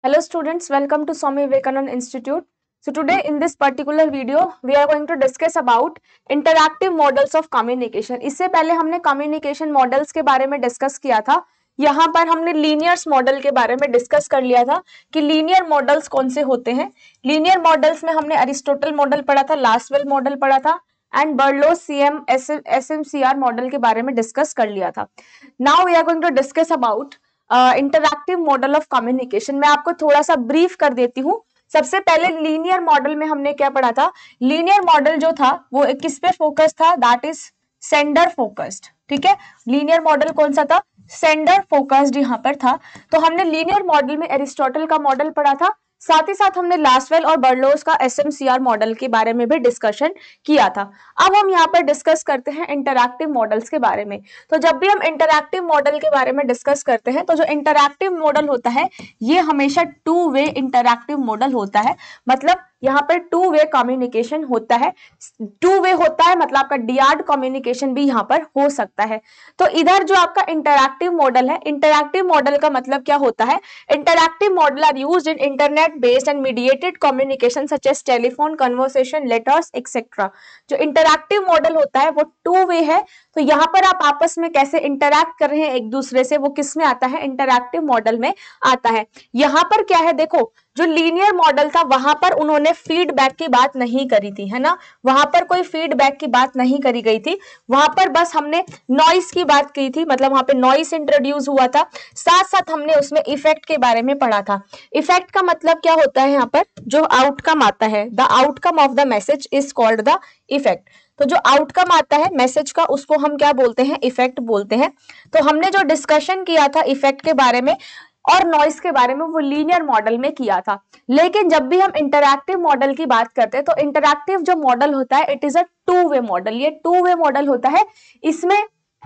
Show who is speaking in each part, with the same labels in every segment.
Speaker 1: Hello students, welcome to Swami Vivekananda Institute. So today in this particular video, we are going to discuss about interactive models of communication. इससे पहले हमने communication models के बारे में discuss किया था. यहाँ पर हमने लीनियर्स मॉडल के बारे में डिस्कस कर लिया था कि लीनियर मॉडल्स कौन से होते हैं. लीनियर मॉडल्स में हमने अरिस्टोटल मॉडल पढ़ा था, लास्टवेल मॉडल पढ़ा था and Berlo's CM SMCR model के बारे में डिस्कस कर लिया था. Now we are going to discuss about interactive model of communication. मैं आपको थोड़ा सा ब्रीफ कर देती हूँ. सबसे पहले लीनियर मॉडल में हमने क्या पढ़ा था. लीनियर मॉडल जो था वो किस पे फोकस था, दैट इज सेंडर फोकस्ड. ठीक है, लीनियर मॉडल कौन सा था, सेंडर फोकस्ड यहाँ पर था. तो हमने लीनियर मॉडल में एरिस्टोटल का मॉडल पढ़ा था, साथ ही साथ हमने लास्टवेल और बर्लोस का एसएमसीआर मॉडल के बारे में भी डिस्कशन किया था. अब हम यहाँ पर डिस्कस करते हैं इंटरैक्टिव मॉडल्स के बारे में. तो जब भी हम इंटरैक्टिव मॉडल के बारे में डिस्कस करते हैं तो जो इंटरैक्टिव मॉडल होता है ये हमेशा टू वे इंटरैक्टिव मॉडल होता है. मतलब यहाँ पर टू वे कम्युनिकेशन होता है. टू वे होता है मतलब आपका डीआरड कम्युनिकेशन भी यहाँ पर हो सकता है. तो इधर जो आपका इंटरैक्टिव मॉडल है, इंटरैक्टिव मॉडल का मतलब क्या होता है, interactive model are used in internet based and mediated communication such as telephone conversation letters etcetera. जो इंटरैक्टिव मॉडल होता है वो टू वे है. तो यहाँ पर आप आपस में कैसे इंटरैक्ट कर रहे हैं एक दूसरे से, वो किस में आता है, इंटरैक्टिव मॉडल में आता है. यहाँ पर क्या है, देखो जो लीनियर मॉडल था वहां पर उन्होंने फीडबैक की बात नहीं करी थी, है ना. वहां पर कोई फीडबैक की बात नहीं करी गई थी. वहां पर बस हमने नॉइस की बात की थी, मतलब वहां पे नॉइस इंट्रोड्यूस हुआ था. साथ साथ हमने उसमें इफेक्ट के बारे में पढ़ा था. इफेक्ट का मतलब क्या होता है, यहाँ पर जो आउटकम आता है, the outcome of the message is called the effect. तो जो आउटकम आता है मैसेज का उसको हम क्या बोलते हैं, इफेक्ट बोलते हैं. तो हमने जो डिस्कशन किया था इफेक्ट के बारे में और नॉइस के बारे में वो लीनियर मॉडल में किया था. लेकिन जब भी हम इंटरैक्टिव मॉडल की बात करते हैं तो इंटरैक्टिव जो मॉडल होता है it is a two way model. ये टू वे मॉडल होता है, इसमें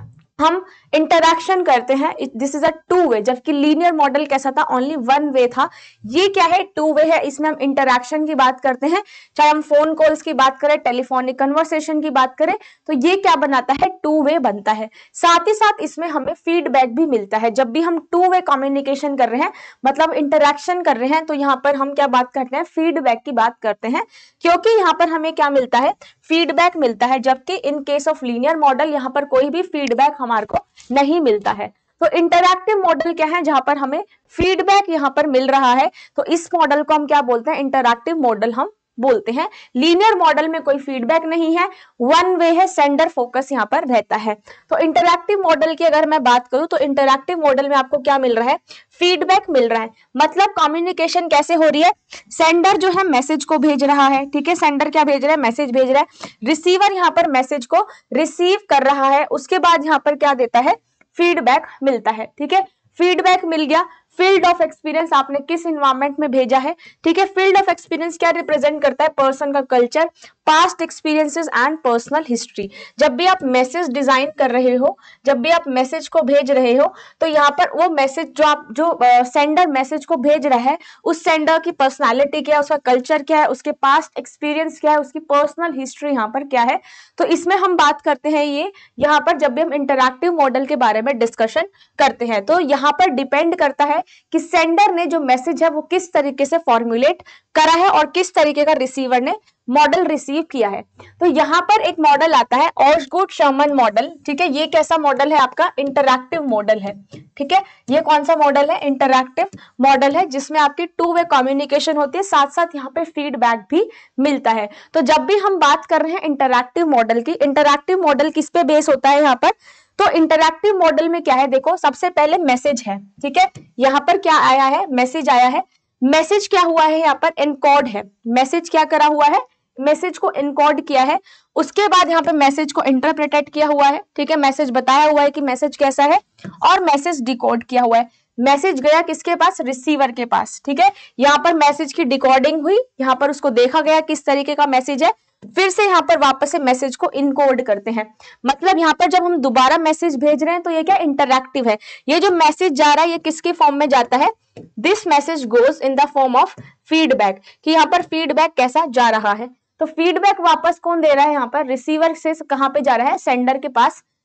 Speaker 1: हम इंटरैक्शन करते हैं. This is a two way. जबकि लीनियर मॉडल कैसा था, ओनली वन वे था. ये क्या है, टू वे है. इसमें हम इंटरैक्शन की बात करते हैं, चाहे हम फोन कॉल्स की बात करें, टेलीफोनिक कन्वर्सेशन की बात करें, तो ये क्या बनाता है, टू वे बनता है. साथ ही साथ इसमें हमें फीडबैक भी मिलता है. जब भी हम टू वे कम्युनिकेशन कर रहे हैं, मतलब इंटरैक्शन कर रहे हैं, तो यहाँ पर हम क्या बात करते हैं, फीडबैक की बात करते हैं. क्योंकि यहाँ पर हमें क्या मिलता है, फीडबैक मिलता है. जबकि in case of linear model यहाँ पर कोई भी फीडबैक हमारे को नहीं मिलता है. तो इंटरैक्टिव मॉडल क्या है, जहां पर हमें फीडबैक यहाँ पर मिल रहा है, तो इस मॉडल को हम क्या बोलते हैं, इंटरैक्टिव मॉडल हम बोलते हैं. लीनियर मॉडल में कोई फीडबैक नहीं है, वन वे है, सेंडर फोकस यहाँ पर रहता है. तो इंटरैक्टिव मॉडल की अगर मैं बात करूं तो इंटरैक्टिव मॉडल में आपको क्या मिल रहा है, फीडबैक मिल रहा है. मतलब कम्युनिकेशन कैसे हो रही है, सेंडर जो है मैसेज को भेज रहा है. ठीक है, सेंडर क्या भेज रहा है, मैसेज भेज रहा है. रिसीवर यहाँ पर मैसेज को रिसीव कर रहा है. उसके बाद यहाँ पर क्या देता है, फीडबैक मिलता है. ठीक है, फीडबैक मिल गया. फील्ड ऑफ एक्सपीरियंस आपने किस इन्वायरमेंट में भेजा है. ठीक है, फील्ड ऑफ एक्सपीरियंस क्या रिप्रेजेंट करता है, पर्सन का culture, past experiences and personal history. जब भी आप मैसेज डिजाइन कर रहे हो, जब भी आप मैसेज को भेज रहे हो, तो यहाँ पर वो मैसेज जो सेंडर मैसेज को भेज रहा है, उस सेंडर की पर्सनालिटी क्या है, उसका कल्चर क्या है, उसके पास्ट एक्सपीरियंस क्या है, उसकी पर्सनल हिस्ट्री यहाँ पर क्या है. तो इसमें हम बात करते हैं ये यहाँ पर जब भी हम इंटरैक्टिव मॉडल के बारे में डिस्कशन करते हैं. तो यहाँ पर डिपेंड करता है कि सेंडर ने जो मैसेज है वो किस तरीके से फॉर्मुलेट करा है और किस तरीके का रिसीवर ने मॉडल रिसीव किया है. तो यहाँ पर एक मॉडल आता है ऑस्गुड शर्मन मॉडल. ठीक है, ये कैसा मॉडल है, आपका इंटरैक्टिव मॉडल है. ठीक है, ये कौन सा मॉडल है, इंटरैक्टिव मॉडल है, जिसमें आपकी टू वे कम्युनिकेशन होती है, साथ साथ यहाँ पे फीडबैक भी मिलता है. तो जब भी हम बात कर रहे हैं इंटरैक्टिव मॉडल की, इंटरैक्टिव मॉडल किस पे बेस होता है यहाँ पर, तो इंटरैक्टिव मॉडल में क्या है, देखो सबसे पहले मैसेज है. ठीक है, यहाँ पर क्या आया है, मैसेज आया है. मैसेज क्या हुआ है, यहाँ पर एनकोड है. मैसेज क्या करा हुआ है, मैसेज को एनकोड किया है. उसके बाद यहाँ पे मैसेज को इंटरप्रेटेड किया हुआ है. ठीक है, मैसेज बताया हुआ है कि मैसेज कैसा है, और मैसेज डिकोड किया हुआ है. मैसेज गया किसके पास, रिसीवर के पास. ठीक है, यहाँ पर मैसेज की डिकोडिंग हुई, यहाँ पर उसको देखा गया किस तरीके का मैसेज है, फिर से यहाँ पर वापस से मैसेज को इनकोड करते हैं. मतलब यहाँ पर जब हम दोबारा मैसेज भेज रहे हैं तो ये क्या इंटरैक्टिव है. ये जो मैसेज जा रहा है ये किसके फॉर्म में जाता है, this message goes in the form of feedback, कि यहाँ पर फीडबैक कैसा जा रहा है. तो फीडबैक वापस कौन दे रहा है, यहाँ पर रिसीवर से कहाँ पे जा रहा है, सेंडर के पास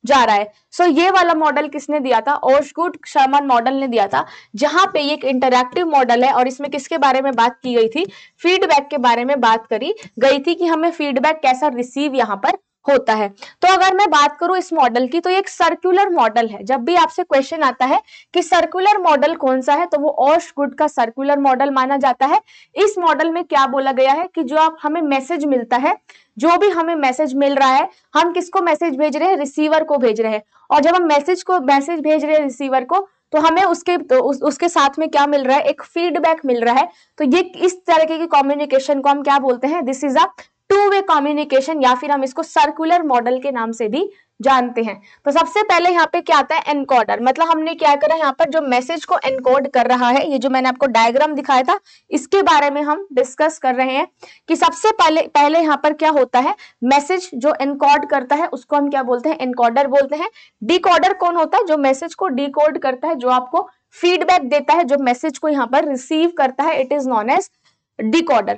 Speaker 1: जा रहा है। सो ये वाला मॉडल किसने दिया था? ओशगुड शर्मन मॉडल ने दिया था, जहां पे एक इंटरैक्टिव मॉडल है और इसमें किसके बारे में बात की गई थी? फीडबैक के बारे में बात करी गई थी कि हमें फीडबैक कैसा रिसीव यहाँ पर होता है। तो अगर मैं बात करूं इस मॉडल की, तो ये एक सर्कुलर मॉडल है। जब भी आपसे क्वेश्चन आता है कि सर्कुलर मॉडल कौन सा है, तो वो ओशगुड का सर्कुलर मॉडल माना जाता है। इस मॉडल में क्या बोला गया है कि जो आप हमें मैसेज मिलता है, जो भी हमें मैसेज मिल रहा है, हम किसको मैसेज भेज रहे हैं? रिसीवर को भेज रहे हैं। और जब हम मैसेज भेज रहे हैं रिसीवर को, तो हमें उसके साथ में क्या मिल रहा है? एक फीडबैक मिल रहा है। तो ये इस तरीके की कम्युनिकेशन को हम क्या बोलते हैं? This is a two way communication, या फिर हम इसको सर्कुलर मॉडल के नाम से भी जानते हैं। तो सबसे पहले यहाँ पे क्या आता है? एनकोडर। मतलब हमने क्या करा यहाँ पर, जो मैसेज को एनकोड कर रहा है, ये जो मैंने आपको डायग्राम दिखाया था, इसके बारे में हम डिस्कस कर रहे हैं कि सबसे पहले यहाँ पर क्या होता है? मैसेज जो एनकोड करता है उसको हम क्या बोलते हैं? एनकोडर बोलते हैं। डिकोडर कौन होता है? जो मैसेज को डिकोड करता है, जो आपको फीडबैक देता है, जो मैसेज को यहाँ पर रिसीव करता है, it is known as decoder.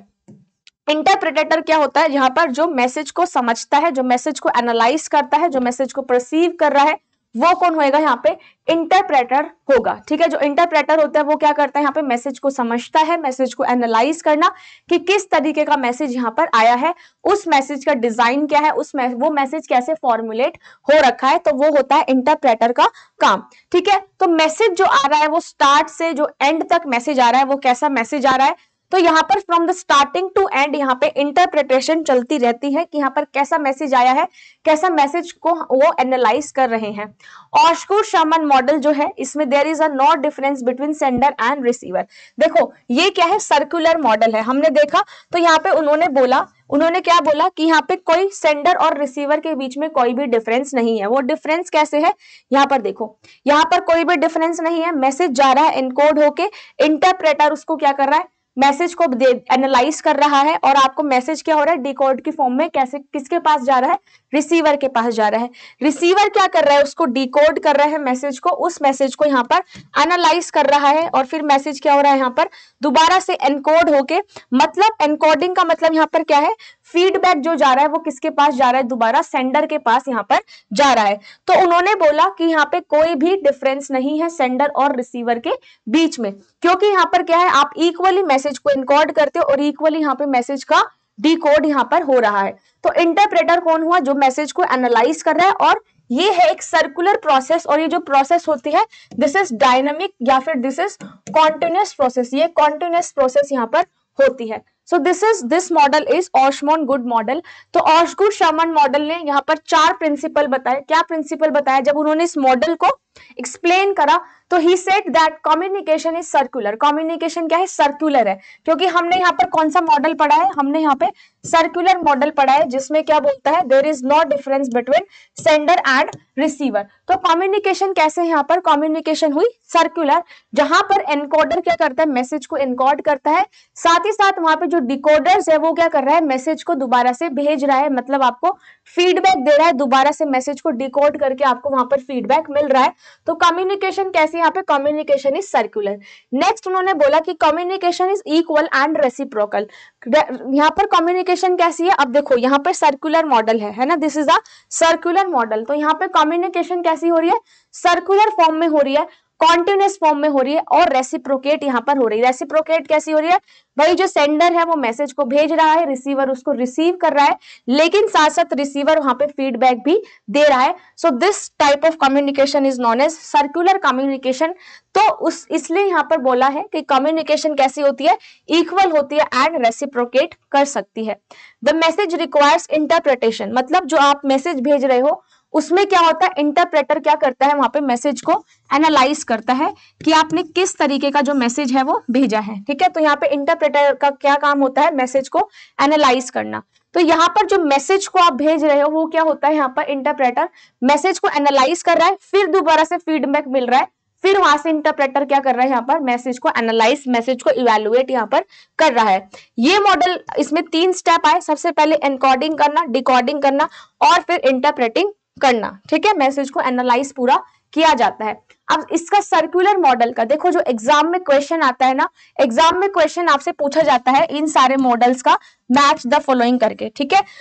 Speaker 1: Interpreter क्या होता है? यहाँ पर जो मैसेज को समझता है, जो मैसेज को एनालाइज करता है, जो मैसेज को परसीव कर रहा है, वो कौन होएगा? यहाँ पे इंटरप्रेटर होगा। ठीक है, जो इंटरप्रेटर होता है वो क्या करता है? यहाँ पे मैसेज को समझता है, मैसेज को एनालाइज करना कि किस तरीके का मैसेज यहाँ पर आया है, उस मैसेज का डिजाइन क्या है, वो मैसेज कैसे फॉर्मुलेट हो रखा है, तो वो होता है इंटरप्रेटर का काम। ठीक है, तो मैसेज जो आ रहा है वो स्टार्ट से जो एंड तक मैसेज आ रहा है, वो कैसा मैसेज आ रहा है? तो यहाँ पर from the starting to end यहाँ पे इंटरप्रिटेशन चलती रहती है कि यहाँ पर कैसा मैसेज आया है, कैसा मैसेज को वो एनालाइज कर रहे हैं। ओशगुड शर्मन मॉडल जो है, इसमें there is a no difference between sender and receiver. देखो ये क्या है? सर्कुलर मॉडल है, हमने देखा। तो यहाँ पे उन्होंने क्या बोला कि यहाँ पे कोई सेंडर और रिसीवर के बीच में कोई भी डिफरेंस नहीं है। वो डिफरेंस कैसे है? यहाँ पर देखो, यहाँ पर कोई भी डिफरेंस नहीं है। मैसेज जा रहा है एनकोड होके, इंटरप्रेटर उसको क्या कर रहा है? मैसेज को एनालाइज कर रहा है, और आपको मैसेज क्या हो रहा है? डिकोड की फॉर्म में कैसे किसके पास जा रहा है? रिसीवर के पास जा रहा है। रिसीवर क्या कर रहा है? उसको डिकोड कर रहा है मैसेज को, उस मैसेज को यहाँ पर एनालाइज कर रहा है, और फिर मैसेज क्या हो रहा है? यहाँ पर दोबारा से एनकोड होके, मतलब एनकोडिंग का मतलब यहाँ पर क्या है? फीडबैक जो जा रहा है वो किसके पास जा रहा है? दोबारा सेंडर के पास यहाँ पर जा रहा है। तो उन्होंने बोला कि यहाँ पे कोई भी डिफरेंस नहीं है सेंडर और रिसीवर के बीच में, क्योंकि यहाँ पर क्या है? आप इक्वली मैसेज को एनकोड करते हो और इक्वली यहाँ पे मैसेज का डिकोड यहाँ पर हो रहा है। तो इंटरप्रेटर कौन हुआ? जो मैसेज को एनालाइज कर रहा है, और ये है एक सर्कुलर प्रोसेस। और ये जो प्रोसेस होती है, दिस इज डायनामिक या फिर दिस इज कॉन्टिन्यूअस प्रोसेस। ये कॉन्टिन्यूअस प्रोसेस यहाँ पर होती है। सो दिस मॉडल इज ओशमोन-गुड मॉडल। तो ओशगुड शर्मन मॉडल ने यहाँ पर 4 प्रिंसिपल बताए। क्या प्रिंसिपल बताया? जब उन्होंने इस मॉडल को एक्सप्लेन करा, तो he said that communication is circular. Communication क्या है? सर्कुलर है, क्योंकि हमने यहाँ पर कौन सा मॉडल पढ़ा है? हमने यहाँ पे सर्कुलर मॉडल पढ़ा है, जिसमें क्या बोलता है? There is no difference between sender and receiver. तो कम्युनिकेशन कैसे? यहाँ पर कम्युनिकेशन हुई सर्कुलर, जहां पर एनकोडर क्या करता है? मैसेज को एनकोड करता है, साथ ही साथ वहां पे जो डिकोडर्स है वो क्या कर रहा है? मैसेज को दोबारा से भेज रहा है, मतलब आपको फीडबैक दे रहा है, दोबारा से मैसेज को डिकोड करके आपको वहां पर फीडबैक मिल रहा है। तो कम्युनिकेशन कैसे? यहाँ पे कम्युनिकेशन इज सर्कुलर। नेक्स्ट उन्होंने बोला कि communication is equal and reciprocal. यहाँ पर कम्युनिकेशन कैसी है? अब देखो यहाँ पर सर्कुलर मॉडल है ना, this is a circular model. तो यहाँ पे कम्युनिकेशन कैसी हो रही है? सर्कुलर फॉर्म में हो रही है, कॉन्टिन्यूअस फॉर्म में हो रही है, और रेसिप्रोकेट यहाँ पर हो रही है। रेसिप्रोकेट कैसी हो रही है? भाई जो सेंडर है वो मैसेज को भेज रहा है, रिसीवर उसको रिसीव कर रहा है, लेकिन साथ साथ रिसीवर वहां पे फीडबैक भी दे रहा है। So this type of communication is known as circular communication. तो इसलिए यहाँ पर बोला है कि कम्युनिकेशन कैसी होती है? इक्वल होती है एंड रेसिप्रोकेट कर सकती है। द मैसेज रिक्वायर्स इंटरप्रिटेशन, मतलब जो आप मैसेज भेज रहे हो उसमें क्या होता है? इंटरप्रेटर क्या करता है? वहां पे मैसेज को एनालाइज करता है कि आपने किस तरीके का जो मैसेज है वो भेजा है। ठीक है, तो यहाँ पे इंटरप्रेटर का क्या काम होता है? मैसेज को एनालाइज करना। तो यहाँ पर जो मैसेज को आप भेज रहे हो वो क्या होता है? यहाँ पर इंटरप्रेटर मैसेज को एनालाइज कर रहा है, फिर दोबारा से फीडबैक मिल रहा है, फिर वहां से इंटरप्रेटर क्या कर रहा है? यहाँ पर मैसेज को एनालाइज, मैसेज को इवेलुएट यहाँ पर कर रहा है। ये मॉडल, इसमें 3 स्टेप आए। सबसे पहले एनकोडिंग करना, डिकोडिंग करना, और फिर इंटरप्रेटिंग करना। ठीक है, मैसेज को एनालाइज पूरा किया जाता है। अब इसका सर्कुलर मॉडल का देखो, जो एग्जाम में क्वेश्चन आता है ना, एग्जाम में क्वेश्चन आपसे पूछा जाता है इन सारे मॉडल्स का मैच द फॉलोइंग करके। ठीक है,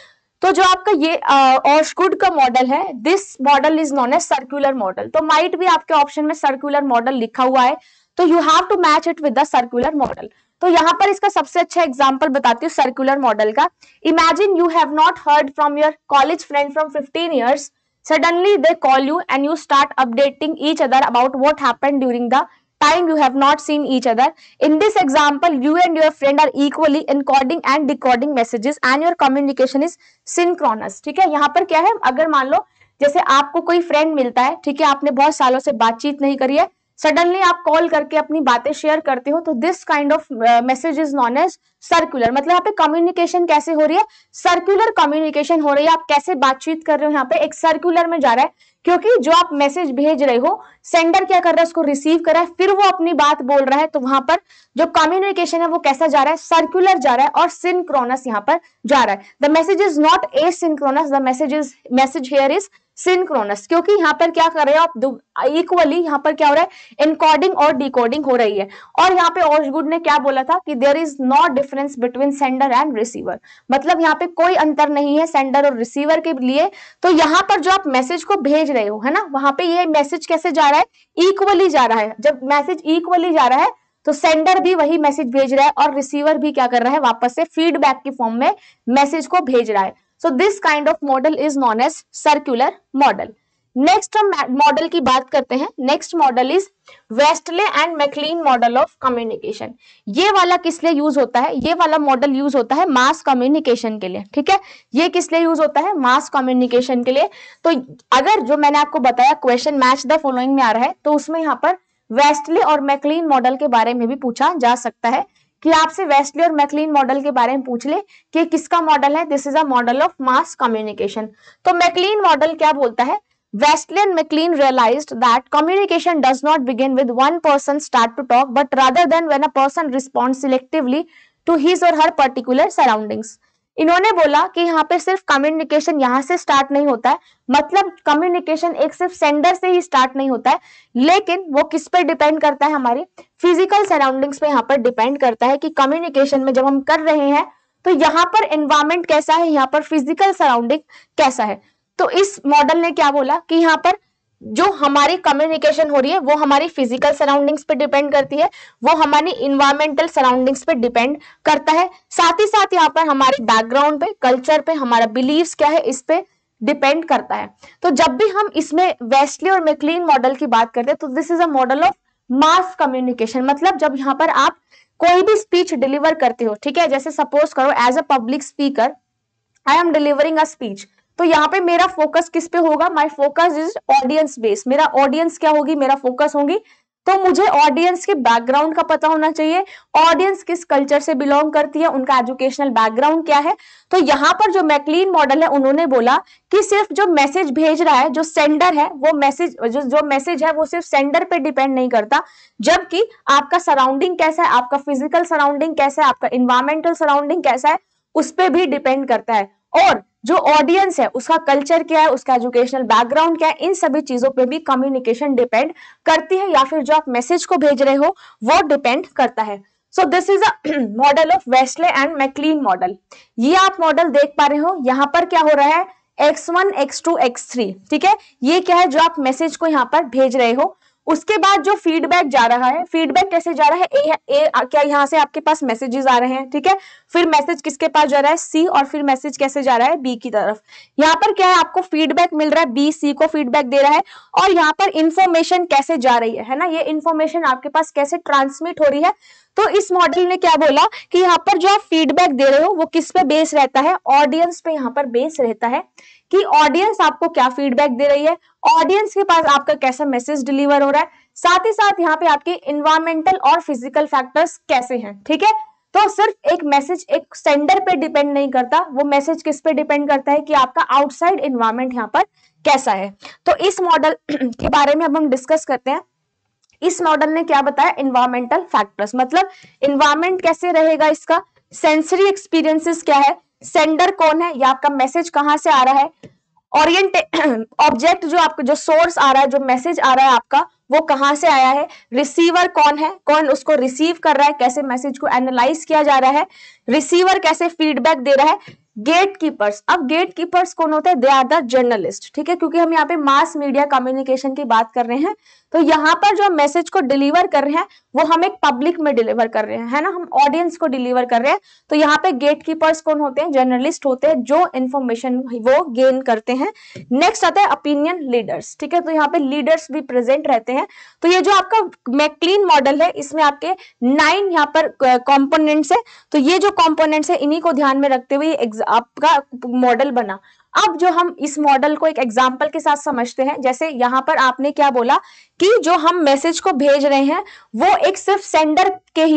Speaker 1: तो जो आपका ये ऑशगुड का मॉडल है, this model is known as circular model. तो माइट भी आपके ऑप्शन में सर्कुलर मॉडल लिखा हुआ है, तो you have to match it with the circular model. तो यहाँ पर इसका सबसे अच्छा एग्जांपल बताती हूँ सर्कुलर मॉडल का। Imagine you have not heard from your college friend from 15 years. Suddenly they call you and you start updating each other about what happened during the time you have not seen each other. In this example, you and your friend are equally encoding and decoding messages and your communication is synchronous. ठीक है, यहाँ पर क्या है, अगर मान लो जैसे आपको कोई फ्रेंड मिलता है, ठीक है, आपने बहुत सालों से बातचीत नहीं करी है, सडनली आप कॉल करके अपनी बातें शेयर करते हो, तो this kind of message is known as circular. मतलब यहाँ पे कम्युनिकेशन कैसे हो रही है, सर्कुलर कम्युनिकेशन हो रही है। आप कैसे बातचीत कर रहे हो, यहाँ पे एक सर्कुलर में जा रहा है, क्योंकि जो आप मैसेज भेज रहे हो, सेंडर क्या कर रहा है, उसको रिसीव कर रहा है, फिर वो अपनी बात बोल रहा है, तो वहां पर जो कम्युनिकेशन है वो कैसा जा रहा है, सर्कुलर जा रहा है और सिंक्रोनस यहाँ पर जा रहा है। The message is not asynchronous, the message here is synchronous, क्योंकि यहाँ पर क्या कर रहे हो आप, इक्वली यहाँ पर क्या हो रहा है, एनकोडिंग और डिकोडिंग हो रही है। और यहाँ पे ऑशगुड ने क्या बोला था कि there is no difference between sender and receiver, मतलब यहाँ पे कोई अंतर नहीं है सेंडर और रिसीवर के लिए। तो यहाँ पर जो आप मैसेज को भेज रहे हो, है ना, वहां पे ये मैसेज कैसे जा रहा है, इक्वली जा रहा है। जब मैसेज इक्वली जा रहा है तो सेंडर भी वही मैसेज भेज रहा है और रिसीवर भी क्या कर रहा है, वापस से फीडबैक की फॉर्म में मैसेज को भेज रहा है। So this kind of model is known as circular model. Next हम मॉडल की बात करते हैं। Next model is Westley and MacLean model of communication. ये वाला किस लिए यूज होता है, ये वाला मॉडल यूज होता है मास कम्युनिकेशन के लिए। ठीक है, ये किस लिए यूज होता है, मास कम्युनिकेशन के लिए। तो अगर जो मैंने आपको बताया क्वेश्चन मैच द फॉलोइंग में आ रहा है, तो उसमें यहाँ पर वेस्टले और मैकलीन मॉडल के बारे में भी पूछा जा सकता है कि आपसे वेस्टले और मैकलीन मॉडल के बारे में पूछ ले कि किसका मॉडल है, this is a model of mass communication. तो मैकलीन मॉडल क्या बोलता है, Wesley and McLean realized that communication does not begin with one person start to talk, but rather than when a person responds selectively to his or her particular surroundings. इन्होंने बोला कि यहाँ पे सिर्फ communication यहाँ से स्टार्ट नहीं होता है, मतलब कम्युनिकेशन एक सिर्फ सेंडर से ही स्टार्ट नहीं होता है, लेकिन वो किस पे डिपेंड करता है, हमारी फिजिकल सराउंडिंग्स पे यहाँ पर डिपेंड करता है कि कम्युनिकेशन में जब हम कर रहे हैं तो यहाँ पर एनवायरमेंट कैसा है, यहाँ पर फिजिकल सराउंडिंग कैसा है। तो इस मॉडल ने क्या बोला कि यहाँ पर जो हमारी कम्युनिकेशन हो रही है वो हमारी फिजिकल सराउंडिंग्स पे डिपेंड करती है, वो हमारी इन्वायरमेंटल सराउंडिंग्स पे डिपेंड करता है, साथ ही साथ यहाँ पर हमारे बैकग्राउंड पे, कल्चर पे, हमारा बिलीव्स क्या है, इस पे डिपेंड करता है। तो जब भी हम इसमें वेस्टले और मैकलीन मॉडल की बात करते हैं तो this is a model of mass communication. मतलब जब यहाँ पर आप कोई भी स्पीच डिलीवर करते हो, ठीक है, जैसे सपोज करो as a public speaker I am delivering a speech, तो यहाँ पे मेरा फोकस किस पे होगा, my focus is audience base. मेरा ऑडियंस क्या होगी, मेरा फोकस होगी, तो मुझे ऑडियंस के बैकग्राउंड का पता होना चाहिए, ऑडियंस किस कल्चर से बिलोंग करती है, उनका एजुकेशनल बैकग्राउंड क्या है। तो यहाँ पर जो मैकलीन मॉडल है उन्होंने बोला कि सिर्फ जो मैसेज भेज रहा है, जो सेंडर है, वो मैसेज जो मैसेज है वो सिर्फ सेंडर पे डिपेंड नहीं करता, जबकि आपका सराउंडिंग कैसा है, आपका फिजिकल सराउंडिंग कैसा है, आपका इन्वायरमेंटल सराउंडिंग कैसा है, उस पर भी डिपेंड करता है। और जो ऑडियंस है उसका कल्चर क्या है, उसका एजुकेशनल बैकग्राउंड क्या है, इन सभी चीजों पे भी कम्युनिकेशन डिपेंड करती है, या फिर जो आप मैसेज को भेज रहे हो वो डिपेंड करता है। So this is a model of Westley and MacLean model. ये आप मॉडल देख पा रहे हो, यहाँ पर क्या हो रहा है, x1 x2 x3, ठीक है, ये क्या है जो आप मैसेज को यहाँ पर भेज रहे हो। उसके बाद जो फीडबैक जा रहा है, फीडबैक कैसे जा रहा है, क्या यहाँ से आपके पास मैसेजेस आ रहे हैं, ठीक है, फिर मैसेज किसके पास जा रहा है, सी, और फिर मैसेज कैसे जा रहा है, बी की तरफ। यहाँ पर क्या है, आपको फीडबैक मिल रहा है, बी सी को फीडबैक दे रहा है, और यहाँ पर इंफॉर्मेशन कैसे जा रही है ना, ये इंफॉर्मेशन आपके पास कैसे ट्रांसमिट हो रही है। तो इस मॉडल ने क्या बोला कि यहाँ पर जो आप फीडबैक दे रहे हो वो किस पे बेस रहता है, ऑडियंस पे यहाँ पर बेस रहता है कि ऑडियंस आपको क्या फीडबैक दे रही है, ऑडियंस के पास आपका कैसा मैसेज डिलीवर हो रहा है, साथ ही साथ यहाँ पे आपके इन्वायरमेंटल और फिजिकल फैक्टर्स कैसे हैं। ठीक है, तो सिर्फ एक मैसेज एक सेंडर पे डिपेंड नहीं करता, वो मैसेज किस पे डिपेंड करता है कि आपका आउटसाइड इन्वायरमेंट यहाँ पर कैसा है। तो इस मॉडल के बारे में अब हम डिस्कस करते हैं। इस मॉडल ने क्या बताया, इन्वायरमेंटल फैक्टर्स, मतलब इन्वायरमेंट कैसे रहेगा, इसका सेंसरी एक्सपीरियंसेस क्या है, सेंडर कौन है, या आपका मैसेज कहां से आ रहा है, ऑब्जेक्ट जो आपको जो सोर्स आ रहा है, जो मैसेज आ रहा है आपका, वो कहां से आया है, रिसीवर कौन है, कौन उसको रिसीव कर रहा है, कैसे मैसेज को एनालाइज किया जा रहा है, रिसीवर कैसे फीडबैक दे रहा है, गेटकीपर्स। अब गेटकीपर्स कौन होते हैं? दे आर द जर्नलिस्ट, ठीक है, क्योंकि हम यहाँ पे मास मीडिया कम्युनिकेशन की बात कर रहे हैं, तो यहाँ पर जो मैसेज को डिलीवर कर रहे हैं वो हम एक पब्लिक में डिलीवर कर रहे हैं, है ना, हम ऑडियंस को डिलीवर कर रहे हैं। तो यहाँ पे गेटकीपर्स कौन होते हैं? जर्नलिस्ट होते हैं, जो इंफॉर्मेशन वो गेन करते हैं। नेक्स्ट आता है ओपिनियन लीडर्स, ठीक है, तो यहाँ पे लीडर्स भी प्रेजेंट रहते हैं। तो ये जो आपका मैक्लीन मॉडल है, इसमें आपके 9 यहाँ पर कंपोनेंट्स है। तो ये जो कंपोनेंट्स है इन्हीं को ध्यान में रखते हुए आपका मॉडल बना। अब जो हम इस मॉडल को एक एग्जांपल के साथ समझते हैं, जैसे यहाँ पर आपने क्या बोला कि जो हम मैसेज को भेज रहे हैं वो एक सिर्फ सेंडर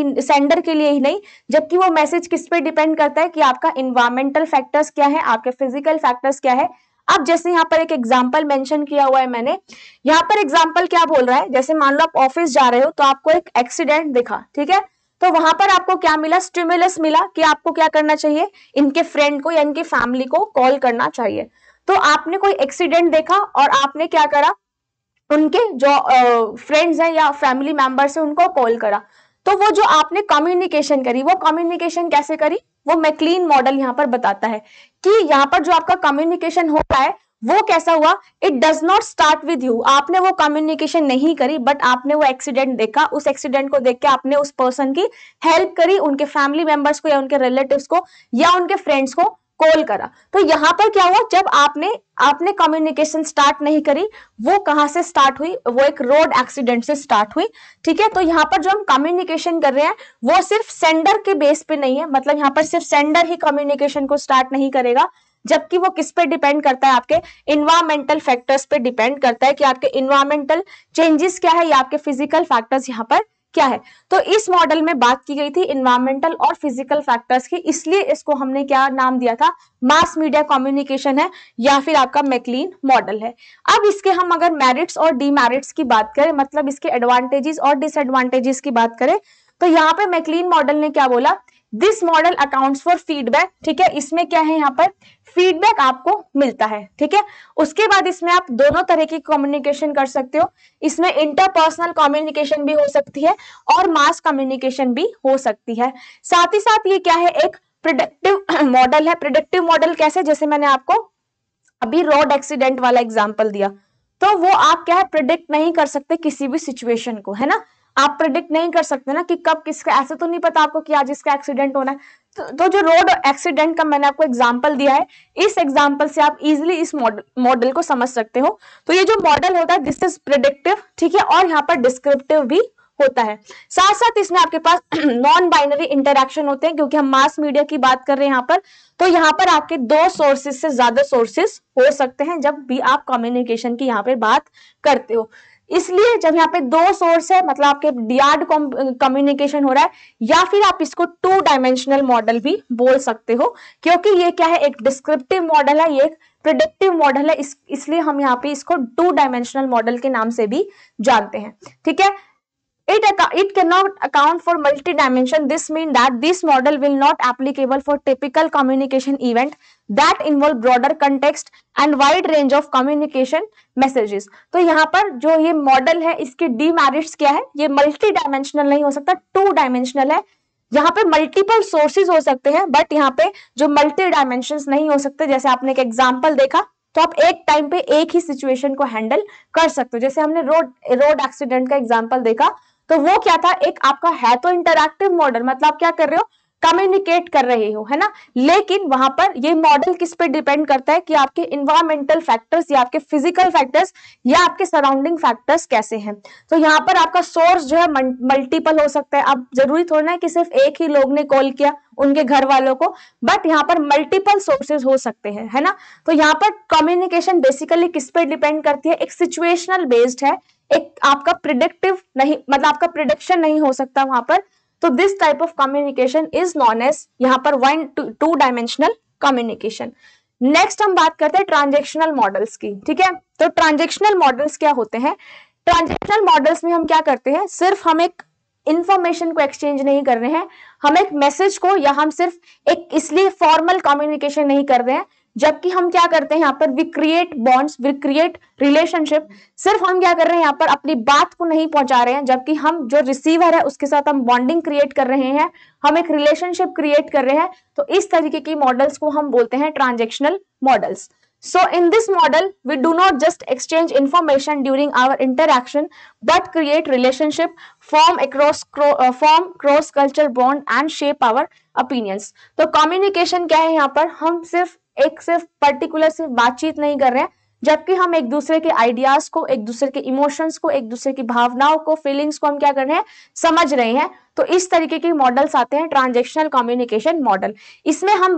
Speaker 1: के लिए ही नहीं, जबकि वो मैसेज किस पे डिपेंड करता है कि आपका इन्वायरमेंटल फैक्टर्स क्या है, आपके फिजिकल फैक्टर्स क्या है। अब जैसे यहाँ पर एक एग्जाम्पल मेंशन किया हुआ है मैंने, यहाँ पर एग्जाम्पल क्या बोल रहा है, जैसे मान लो आप ऑफिस जा रहे हो तो आपको एक एक्सीडेंट दिखा, ठीक है, तो वहां पर आपको क्या मिला? स्टिमुलस मिला कि आपको क्या करना चाहिए? इनके फ्रेंड को या इनकी फैमिली को कॉल करना चाहिए। तो आपने कोई एक्सीडेंट देखा और आपने क्या करा? उनके जो फ्रेंड्स हैं या फैमिली मेंबर्स हैं उनको कॉल करा। तो वो जो आपने कम्युनिकेशन करी, वो कम्युनिकेशन कैसे करी? वो मैक्लीन मॉडल यहाँ पर बताता है कि यहाँ पर जो आपका कम्युनिकेशन होता है वो कैसा हुआ? It does not start with you. आपने वो कम्युनिकेशन नहीं करी, बट आपने वो एक्सीडेंट देखा, उस एक्सीडेंट को देख के आपने उस पर्सन की हेल्प करी, उनके फैमिली मेंबर्स को या उनके रिलेटिव्स को या उनके फ्रेंड्स को कॉल करा। तो यहाँ पर क्या हुआ? जब आपने कम्युनिकेशन स्टार्ट नहीं करी, वो कहां से स्टार्ट हुई? वो एक रोड एक्सीडेंट से स्टार्ट हुई, ठीक है। तो यहाँ पर जो हम कम्युनिकेशन कर रहे हैं वो सिर्फ सेंडर के बेस पे नहीं है, मतलब यहाँ पर सिर्फ सेंडर ही कम्युनिकेशन को स्टार्ट नहीं करेगा, जबकि वो किस पे डिपेंड करता है? आपके इन्वायरमेंटल फैक्टर्स पे डिपेंड करता है कि आपके इन्वायरमेंटल चेंजेस क्या है या आपके फिजिकल फैक्टर्स यहाँ पर क्या है। तो इस मॉडल में बात की गई थी इन्वायरमेंटल और फिजिकल फैक्टर्स की, इसलिए इसको हमने क्या नाम दिया था? मास मीडिया कम्युनिकेशन है या फिर आपका मैक्लीन मॉडल है। अब इसके हम अगर मेरिट्स और डीमेरिट्स की बात करें, मतलब इसके एडवांटेजेस और डिसएडवांटेजेस की बात करें, तो यहाँ पे मैक्लीन मॉडल ने क्या बोला? This model accounts for feedback, ठीक है, इसमें क्या है? यहाँ पर फीडबैक आपको मिलता है, ठीक है। उसके बाद इसमें आप दोनों तरह की कम्युनिकेशन कर सकते हो, इसमें इंटरपर्सनल कम्युनिकेशन भी हो सकती है और मास कम्युनिकेशन भी हो सकती है। साथ ही साथ ये क्या है? एक प्रिडिक्टिव मॉडल है। प्रिडिक्टिव मॉडल कैसे? जैसे मैंने आपको अभी रोड एक्सीडेंट वाला एग्जांपल दिया, तो वो आप क्या है? प्रिडिक्ट नहीं कर सकते किसी भी सिचुएशन को, है ना, आप प्रिडिक्ट नहीं कर सकते ना कि कब किसका, ऐसे तो नहीं पता आपको कि आज इसका एक्सीडेंट होना है। तो जो रोड एक्सीडेंट का मैंने आपको एग्जांपल दिया है, इस एग्जांपल से आप इजीली इस मॉडल को समझ सकते हो। तो ये जो मॉडल होता है दिस इज प्रिडिक्टिव, ठीक है, और यहाँ पर डिस्क्रिप्टिव भी होता है। साथ साथ इसमें आपके पास नॉन बाइनरी इंटरैक्शन होते हैं, क्योंकि हम मास मीडिया की बात कर रहे हैं यहाँ पर, तो यहाँ पर आपके 2 सोर्सेस से ज्यादा सोर्सेस हो सकते हैं जब भी आप कम्युनिकेशन की यहाँ पे बात करते हो। इसलिए जब यहाँ पे 2 सोर्स है, मतलब आपके डियार्ड कम्युनिकेशन हो रहा है, या फिर आप इसको 2 डायमेंशनल मॉडल भी बोल सकते हो, क्योंकि ये क्या है? एक डिस्क्रिप्टिव मॉडल है, ये एक प्रिडिक्टिव मॉडल है, इसलिए हम यहाँ पे इसको 2 डायमेंशनल मॉडल के नाम से भी जानते हैं, ठीक है। It cannot account for multi-dimension. This means that this model will not applicable for typical communication event that involve broader context and wide range of communication messages. तो यहाँ पर जो ये मॉडल है इसके डीमेरिट्स क्या है? ये मल्टी डायमेंशनल नहीं हो सकता, 2 डायमेंशनल है। यहाँ पे मल्टीपल सोर्सेज हो सकते हैं, बट यहाँ पे जो मल्टी डायमेंशंस नहीं हो सकते। जैसे आपने एक एग्जांपल देखा, तो आप एक टाइम पे एक ही सिचुएशन को हैंडल कर सकते हो। जैसे हमने रोड एक्सीडेंट का एग्जांपल देखा, तो वो क्या था? एक आपका है तो इंटरैक्टिव मॉडल, मतलब आप क्या कर रहे हो? कम्युनिकेट कर रहे हो, है ना, लेकिन वहां पर ये मॉडल किस पे डिपेंड करता है कि आपके इन्वायरमेंटल फैक्टर्स या आपके फिजिकल फैक्टर्स या आपके सराउंडिंग फैक्टर्स कैसे हैं। तो यहाँ पर आपका सोर्स जो है मल्टीपल हो सकता है। अब जरूरी थोड़ा ना है कि सिर्फ एक ही लोग ने कॉल किया उनके घर वालों को, बट यहाँ पर मल्टीपल सोर्सेज हो सकते हैं, है ना। तो यहाँ पर कम्युनिकेशन बेसिकली किस पे डिपेंड करती है? एक सिचुएशनल बेस्ड है, एक आपका प्रिडिक्टिव नहीं, मतलब आपका प्रिडिक्शन नहीं हो सकता वहां पर। तो this type of communication is known as यहाँ पर 1-2 डायमेंशनल कम्युनिकेशन। नेक्स्ट हम बात करते हैं ट्रांजैक्शनल मॉडल्स की, ठीक है। तो ट्रांजैक्शनल मॉडल्स क्या होते हैं? ट्रांजैक्शनल मॉडल्स में हम क्या करते हैं? सिर्फ हम एक इंफॉर्मेशन को एक्सचेंज नहीं कर रहे हैं, हम एक मैसेज को, या हम सिर्फ एक इसलिए फॉर्मल कम्युनिकेशन नहीं कर रहे हैं, जबकि हम क्या करते हैं यहाँ पर, we create bonds, we create relationship. सिर्फ हम क्या कर रहे हैं यहाँ पर, अपनी बात को नहीं पहुंचा रहे हैं, जबकि हम जो रिसीवर है उसके साथ हम बॉन्डिंग क्रिएट कर रहे हैं, हम एक रिलेशनशिप क्रिएट कर रहे हैं। तो इस तरीके की मॉडल्स को हम बोलते हैं transactional models. So in this model, we do not just exchange information during our interaction, but create relationship, form cross culture bond and shape our opinions. तो communication क्या है यहाँ पर, हम सिर्फ पर्टिकुलर सिर्फ बातचीत नहीं कर रहे हैं, जबकि हम एक दूसरे के आइडियाज को, एक दूसरे के इमोशंस को, एक दूसरे की भावनाओं को, फीलिंग्स को हम क्या कर रहे हैं, समझ रहे हैं। तो इस तरीके के मॉडल्स आते हैं ट्रांजेक्शनल कम्युनिकेशन मॉडल। इसमें हम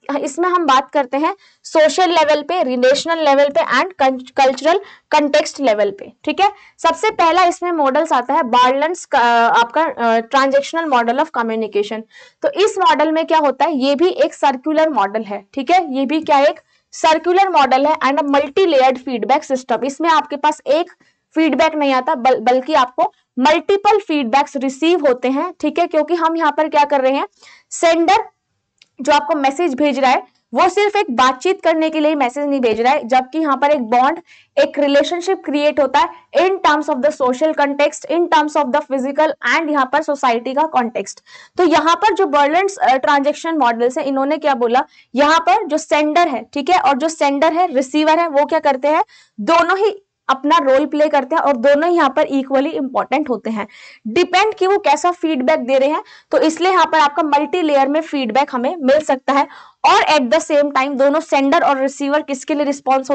Speaker 1: बात करते हैं सोशल लेवल पे, रिलेशनल लेवल पे एंड कल्चरल कंटेक्स्ट लेवल पे। ठीक है, सबसे पहला इसमें मॉडल्स आता है बार्लन्स आपका ट्रांजेक्शनल मॉडल ऑफ कम्युनिकेशन। तो इस मॉडल में क्या होता है, ये भी एक सर्कुलर मॉडल है। ठीक है, ये भी क्या एक सर्कुलर मॉडल है and a multi layered feedback system. इसमें आपके पास एक फीडबैक नहीं आता, बल्कि आपको मल्टीपल फीडबैक्स रिसीव होते हैं। ठीक है, क्योंकि हम यहाँ पर क्या कर रहे हैं, सेंडर जो आपको मैसेज भेज रहा है वो सिर्फ एक बातचीत करने के लिए मैसेज नहीं भेज रहा है, जबकि यहाँ पर एक बॉन्ड, एक रिलेशनशिप क्रिएट होता है in terms of the social context, in terms of the physical and यहाँ पर सोसाइटी का कॉन्टेक्स्ट। तो यहाँ पर जो बर्लन्स ट्रांजेक्शन मॉडल्स है, इन्होंने क्या बोला, यहाँ पर जो सेंडर है, ठीक है, और जो सेंडर है, रिसीवर है, वो क्या करते हैं, दोनों ही अपना रोल प्ले करते हैं और दोनों यहाँ पर इक्वली इंपॉर्टेंट होते हैं। डिपेंड कि वो कैसा फीडबैक दे रहे हैं, तो इसलिए यहाँ पर आपका मल्टी लेयर में फीडबैक हमें मिल सकता है। और एट द सेम टाइम दोनों सेंडर और रिसीवर किसके लिए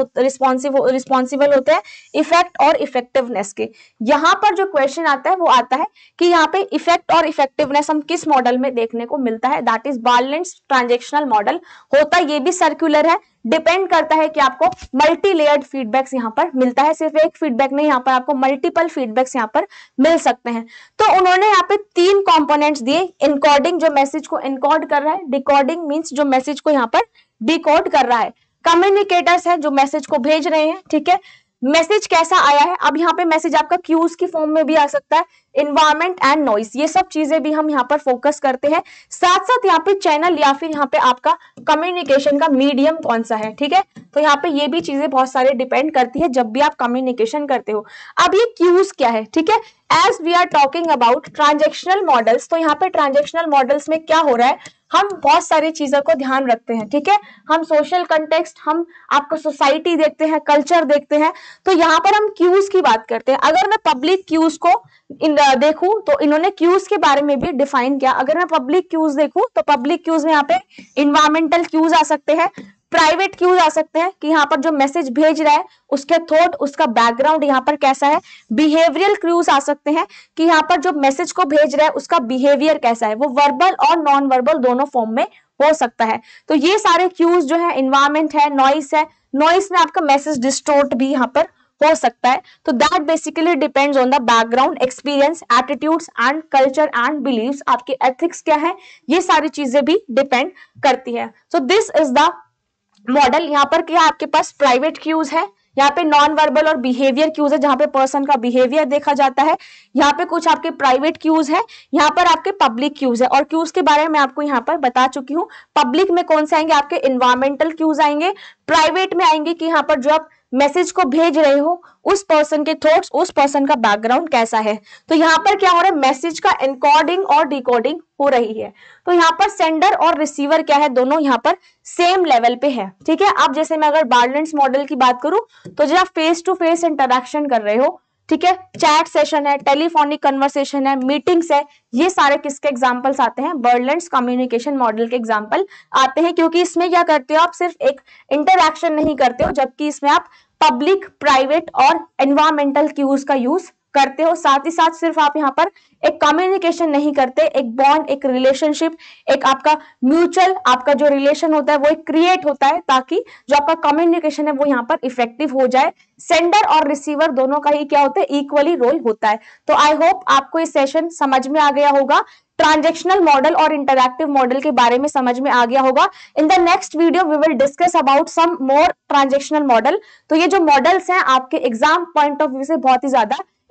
Speaker 1: रिस्पॉन्सिबल होते हैं, इफेक्ट और इफेक्टिवनेस के। यहाँ पर जो क्वेश्चन आता है वो आता है कि यहाँ पे इफेक्ट और इफेक्टिवनेस हम किस मॉडल में देखने को मिलता है, that is Barnlund's transactional model. होता ये भी सर्कुलर है, डिपेंड करता है कि आपको मल्टी लेयर्ड फीडबैक्स यहाँ पर मिलता है, सिर्फ एक फीडबैक नहीं, यहाँ पर आपको मल्टीपल फीडबैक्स यहाँ पर मिल सकते हैं। तो उन्होंने यहाँ पे 3 कंपोनेंट्स दिए, इनकोडिंग जो मैसेज को इनकोड कर रहा है, डिकोडिंग मींस जो मैसेज को यहाँ पर डिकोड कर रहा है, कम्युनिकेटर्स है जो मैसेज को भेज रहे हैं। ठीक है, मैसेज कैसा आया है, अब यहाँ पे मैसेज आपका क्यूज की फॉर्म में भी आ सकता है, इन्वायरमेंट एंड नॉइस, ये सब चीजें भी हम यहाँ पर फोकस करते हैं। साथ साथ यहाँ पे चैनल या फिर यहाँ पे आपका कम्युनिकेशन का मीडियम कौन सा है। ठीक है, तो यहाँ पे ये भी चीजें बहुत सारे डिपेंड करती है जब भी आप कम्युनिकेशन करते हो। अब ये क्यूज क्या है, ठीक है, as we are talking about transactional models, तो यहाँ पे ट्रांजेक्शनल मॉडल्स में क्या हो रहा है, हम बहुत सारी चीजों को ध्यान रखते हैं। ठीक है, हम सोशल कंटेक्स्ट, हम आपको सोसाइटी देखते हैं, कल्चर देखते हैं। तो यहाँ पर हम क्यूज की बात करते हैं। अगर मैं पब्लिक क्यूज को देखूं तो इन्होंने क्यूज के बारे में भी डिफाइन किया। अगर मैं पब्लिक क्यूज देखूं तो पब्लिक क्यूज में यहाँ पे इन्वायरमेंटल क्यूज आ सकते हैं, प्राइवेट क्यूज आ सकते हैं कि यहाँ पर जो मैसेज भेज रहा है उसके थॉट, उसका बैकग्राउंड यहाँ पर कैसा है, बिहेवियरल क्यूज आ सकते हैं कि यहाँ पर जो मैसेज को भेज रहा है उसका बिहेवियर कैसा है, वो वर्बल और नॉन वर्बल दोनों फॉर्म में हो सकता है। तो ये सारे क्यूज जो है, इन्वायरमेंट है, नॉइस में आपका मैसेज डिस्टोर्ट भी यहाँ पर हो सकता है। तो that basically depends on the background, experience, attitudes and culture and beliefs, आपके एथिक्स क्या है, ये सारी चीजें भी डिपेंड करती है। So this is the model. यहाँ पर क्या आपके पास प्राइवेट क्यूज है, यहाँ पे नॉन वर्बल और बिहेवियर क्यूज है जहां पे पर्सन का बिहेवियर देखा जाता है, यहाँ पे कुछ आपके प्राइवेट क्यूज है, यहाँ पर आपके पब्लिक क्यूज है। और क्यूज के बारे में मैं आपको यहाँ पर बता चुकी हूँ। पब्लिक में कौन से आएंगे, आपके इन्वायरमेंटल क्यूज आएंगे, प्राइवेट में आएंगे कि यहाँ पर जो आप मैसेज को भेज रहे हो उस पर्सन के थॉट्स, उस पर्सन का बैकग्राउंड कैसा है। तो यहाँ पर क्या हो रहा है, मैसेज का एनकोडिंग और डिकोडिंग हो रही है। तो यहाँ पर सेंडर और रिसीवर क्या है, दोनों यहाँ पर सेम लेवल पे है। ठीक है, अब जैसे मैं अगर बार्लन्स मॉडल की बात करूं तो जब आप फेस टू फेस इंटरेक्शन कर रहे हो, ठीक है, चैट सेशन है, टेलीफोनिक कन्वर्सेशन है, मीटिंग्स है, ये सारे किसके एग्जांपल्स आते हैं, बर्लन्स कम्युनिकेशन मॉडल के एग्जांपल आते हैं। क्योंकि इसमें क्या करते हो, आप सिर्फ एक इंटरैक्शन नहीं करते हो, जबकि इसमें आप पब्लिक, प्राइवेट और एनवायरमेंटल क्यूज का यूज करते हो। साथ ही साथ सिर्फ आप यहाँ पर एक कम्युनिकेशन नहीं करते, एक बॉन्ड, एक रिलेशनशिप, एक आपका म्यूचुअल आपका जो रिलेशन होता है वो एक क्रिएट होता है, ताकि जो आपका कम्युनिकेशन है वो यहाँ पर इफेक्टिव हो जाए। सेंडर और रिसीवर दोनों का ही क्या होता है, इक्वली रोल होता है। तो आई होप आपको ये सेशन समझ में आ गया होगा, ट्रांजेक्शनल मॉडल और इंटरैक्टिव मॉडल के बारे में समझ में आ गया होगा। In the next video we will discuss about some more transactional model. तो ये जो मॉडल्स हैं आपके एग्जाम पॉइंट ऑफ व्यू से बहुत ही ज्यादा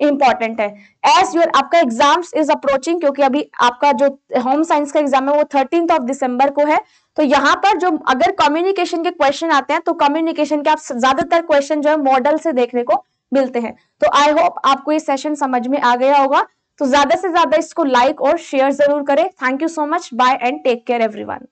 Speaker 1: इंपॉर्टेंट है। एज योर आपका एग्जाम्स इज अप्रोचिंग, क्योंकि अभी आपका जो होम साइंस का एग्जाम है वो 13th ऑफ दिसंबर को है, तो यहाँ पर जो अगर कम्युनिकेशन के क्वेश्चन आते हैं तो कम्युनिकेशन के आप ज्यादातर क्वेश्चन जो है मॉडल से देखने को मिलते हैं। तो आई होप आपको ये सेशन समझ में आ गया होगा। तो ज्यादा से ज्यादा इसको लाइक और शेयर जरूर करें। Thank you so much, bye and take care everyone.